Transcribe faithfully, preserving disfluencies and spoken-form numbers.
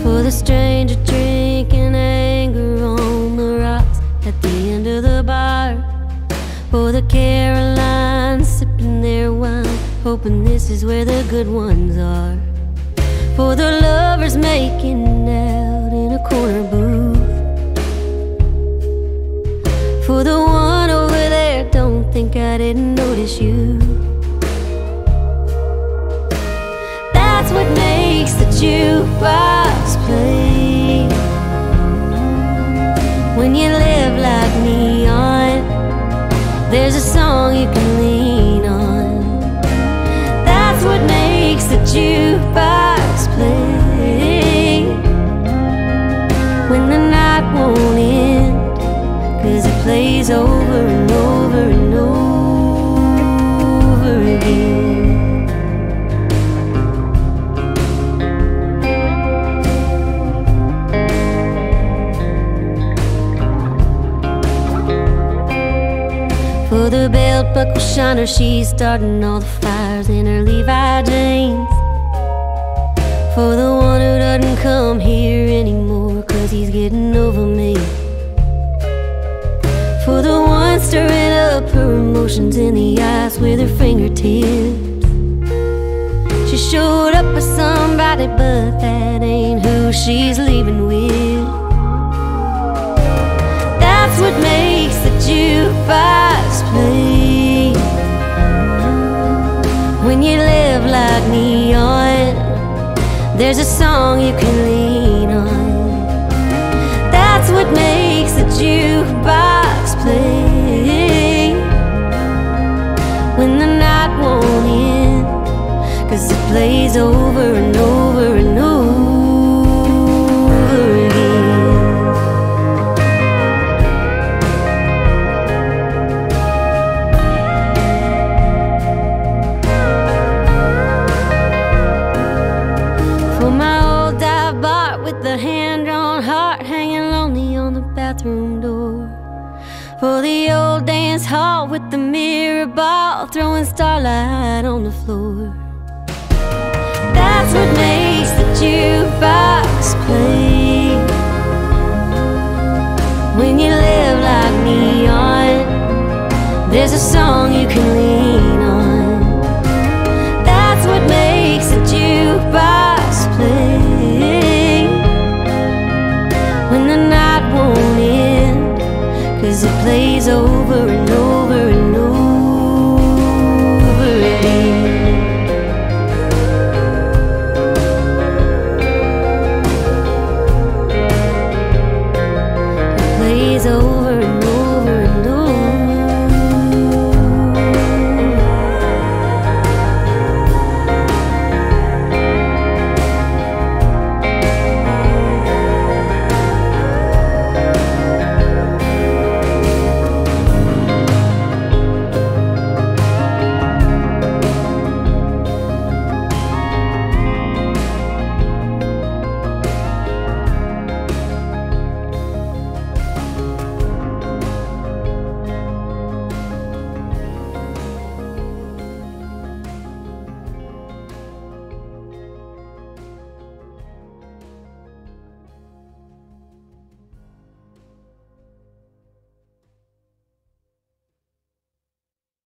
For the stranger drinking anger on the rocks at the end of the bar. For the Carolines sipping their wine, hoping this is where the good ones are. For the lovers making out in a corner booth. For the one over there, don't think I didn't notice you. That's what makes the jukebox play. When you live like neon, there's a song you can lean on. That's what makes the jukebox play. When the night won't end, 'cause it plays over and over and over again. For the belt buckle shiner, she's starting all the fires in her Levi jeans. For the one who doesn't come here anymore 'cause he's getting over me. For the one stirring up her emotions in the ice with her fingertips. She showed up with somebody, but that ain't who she's leaving with. That's what makes the jukebox play. When you live like neon, there's a song you can lean on. That's what makes the jukebox play. When the night won't end, 'cause it plays over and over and over again. For my old dive bar with the hand-drawn heart hanging lonely on the bathroom door. For the old dance hall with the mirror ball throwing starlight on the floor. That's what makes the jukebox play. When you live like neon, there's a song you can lean